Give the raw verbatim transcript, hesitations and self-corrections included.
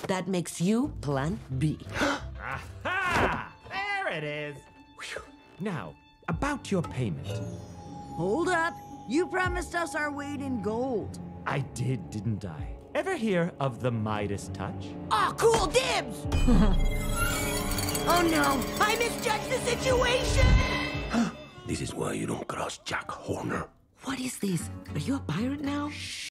That makes you Plan B. Aha! There it is. Whew. Now, about your payment. Hold up. You promised us our weight in gold. I did, didn't I? Ever hear of the Midas Touch? Oh, cool dibs! Oh no, I misjudged the situation! This is why you don't cross Jack Horner. What is this? Are you a pirate now?